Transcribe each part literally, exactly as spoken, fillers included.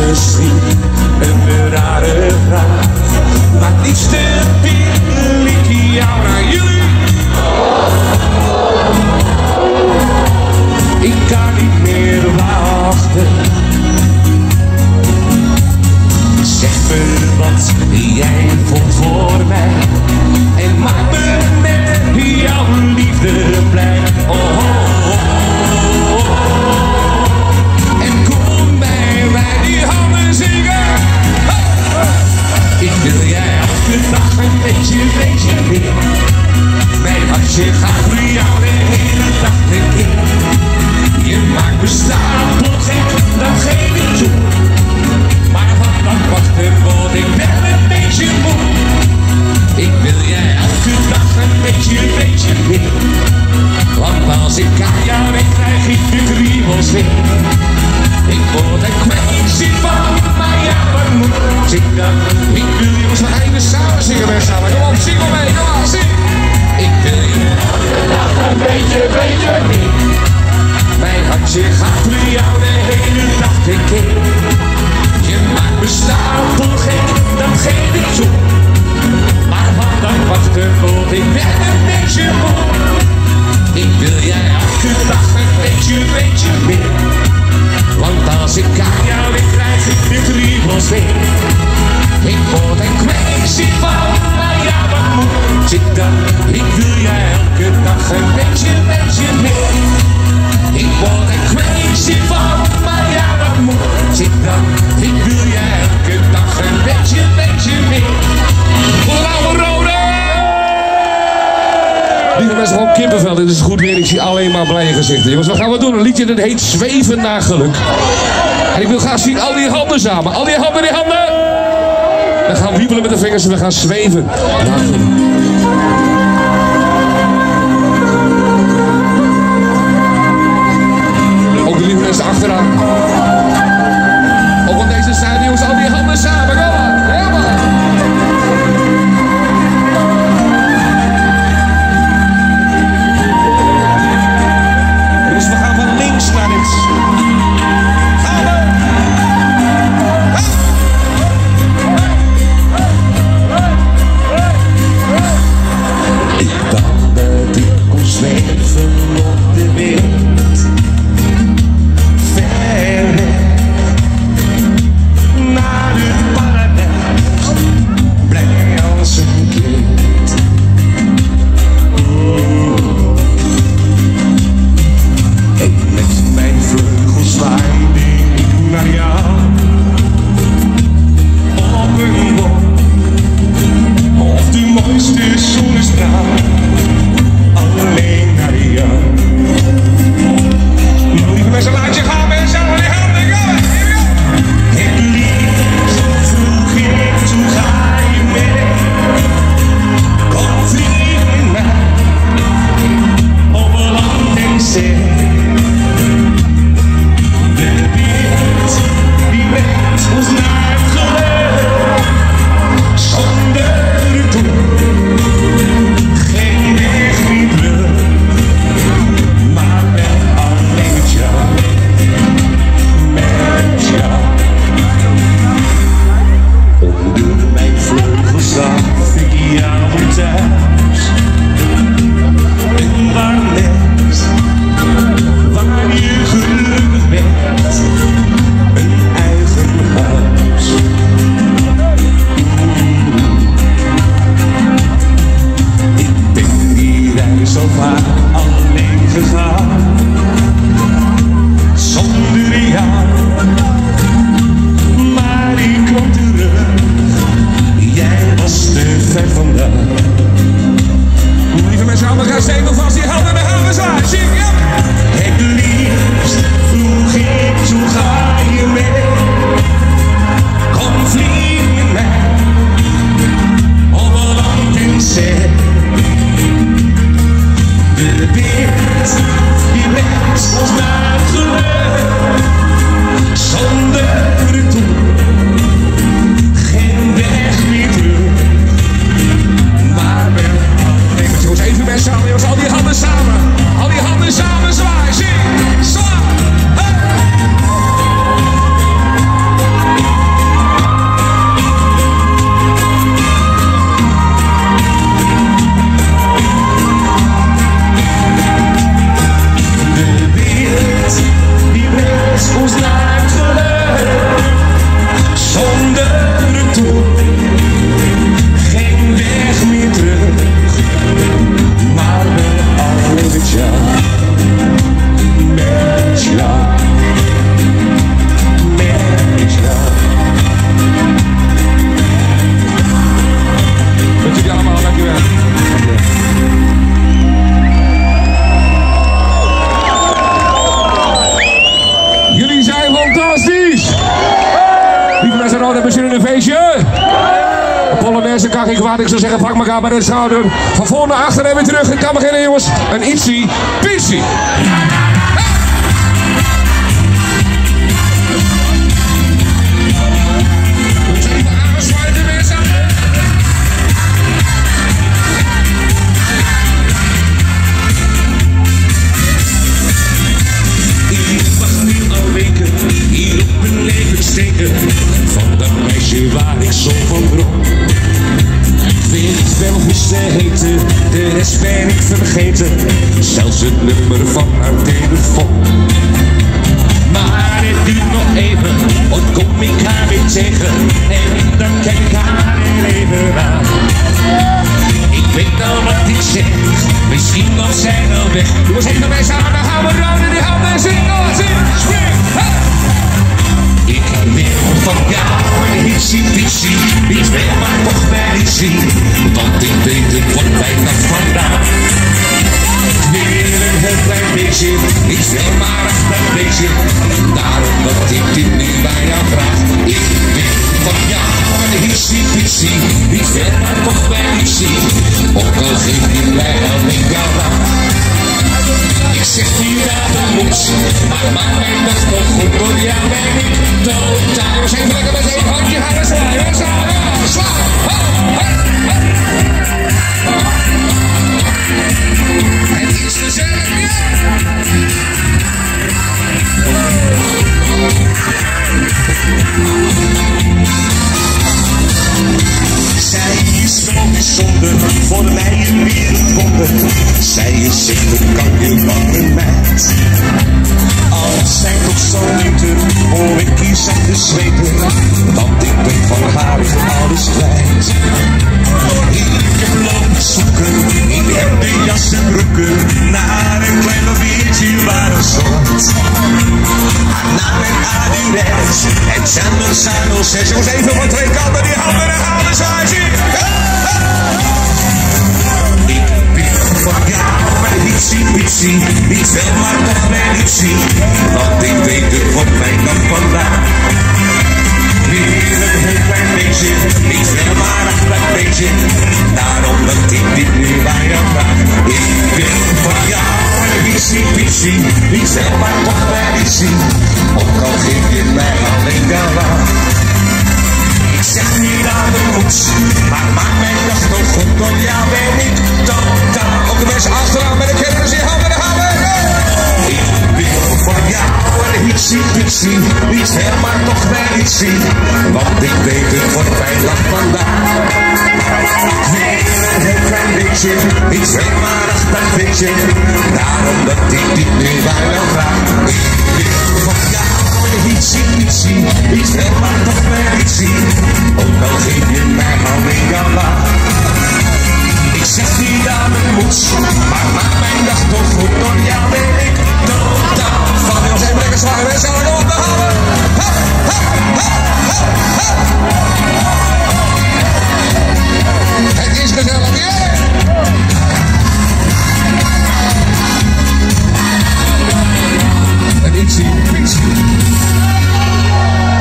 misschien een rare vraag, maar het liefste wil ik jou naar jullie. Ik kan niet meer wachten. Zeg me wat jij voelt voor mij en maak me met jouw liefde blij. Oh, oh, oh, oh. En kom bij mij die handen zingen. Oh. Ik wil jij elke dag een beetje, beetje meer. Mijn hartje gaat voor jou de hele dag tekeer. Je maakt me stapelgek, dat geef ik toe. Maar van dat wachten word ik wel een beetje moe. Ik wil jij elke dag een beetje, beetje meer. Want als ik aan jou denk, krijg ik de kriebels weer. Ik word er crazy van, maar ja, wat moet ik dan? Ik wil jongens nog even samen zingen met samen. Kom op, zing maar mee, kom op, zing. Ik wil je elke dag een beetje, beetje meer. Mijn hartje gaat voor jou de hele dag tekeer. Je maakt me stapelgek, dat geef ik toe. Maar van dat wachten word ik wel een beetje moe. Ik wil jij elke dag een beetje, beetje meer. Want als ik aan jou denk, krijg ik de kriebels weer. Ik word er crazy van, maar ja, wat moet ik dan? Ik wil jij elke dag een beetje, beetje meer. Ik word er crazy van, maar ja, wat moet ik dan? Ik wil jij elke dag een beetje, beetje meer. Blauwe rode! Lieve mensen, gewoon kippenvel, dit is goed weer. Ik zie alleen maar blije gezichten. Jongens, wat gaan we doen? Een liedje dat heet Zweven naar geluk. En ik wil graag zien al die handen samen. Al die handen, die handen! We gaan wiebelen met de vingers en we gaan zweven naar geluk. Ook de lieve mensen achteraan. Ook aan deze zijde, jongens, al die handen samen. Kom maar, ja maar. Dus we gaan van links naar rechts. Gaan we. Hey. Hey. Hey. we zin in een feestje? De Polonaise kan geen kwaad, ik zou zeggen, pak elkaar bij de schouder. Van voor naar achter en weer terug. Het kan beginnen, jongens. Een itzy pitsy. Hier op mijn leven steken van dat meisje waar ik zo van droom. Ik weet wel hoe ze heette, de rest ben ik vergeten, zelfs het nummer van haar telefoon. Maar het duurt nog even, ooit kom ik haar weer tegen en dan kijk ik haar weer even aan. Ik weet nou wat ik zeg, misschien was zij wel weg. Doe eens even bij samen, dan gaan we round in die handen zingen, zingen, spring, hey! Ik wil van jou een hitsie pitsie, niet veel maar toch wel iets zien, want ik weet het wordt mij nog vandaan. Ik wil een heel klein beetje, niet veel maar echt een beetje, daarom dat ik dit nu bij jou vraag. Ik wil van jou een hitsie pitsie, niet veel maar toch wel iets zien, ook al geef je mij alleen jou aan. Ik zeg niet dat het moet, maar maak mijn dag toch goed, door jou ben ik totaal. We zijn lekker met één handje gaan we slaan, we slaan, slaan, het is gezellig, ja! Zij is zo bijzonder, voor mij een wereldwonder. Zij is echt een kanjebange meid. Als zij toch zo nuchter, hoor ik hier zacht te zweten, want ik ben van haar alles kwijt. Ik heb lopen zoeken, in hemden, jassen, broeken, naar een klein papiertje waar een zond. Haar naam en adres, het zender zijn nul zes. Jongens, even van twee kanten, die handen en halen zwaar zien. Ik ben van jou, maar niet zien, niet zien, niet veel, maar toch mij niet zien, want ik weet het wordt mij dan vandaan. Weer een heel klein beetje, niet veel, maar een klein beetje, daarom dat ik dit nu bij jou vraag. Ik wil van jou, maar niet zien, niet zien, niet veel, maar toch mij niet zien, ook al geef je mij alleen jou aan. Ik zeg niet dat het moet, maar maak mijn dag toch goed, door jou ben ik totaal. Ook de mensen achteraan met de kinderen, die handen en handen. Ik wil van jou een hitsie pitsie, niet heel maar toch wel iets zien, want ik weet het wordt mijn dag vandaag. Weer een heel klein beetje, niet veel maar echt een beetje, daarom dat ik dit nu bij jou vraag. Ik wil van jou een hitsie pitsie, niet veel maar toch wel iets zien, ook al geef je mij alleen jouw laag. Ik zeg niet dat het moet, maar maak mijn dag toch goed, door jou ben ik totaal. Van ons even lekker zwaaien, mensen aan de op te halen. Ha, ha, ha, ha, ha. Het is gezellig, yeah! En ik zie Pietje.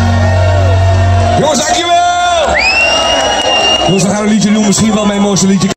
Jongens, dankjewel! Jongens, we gaan een liedje doen, misschien wel mijn mooiste liedje.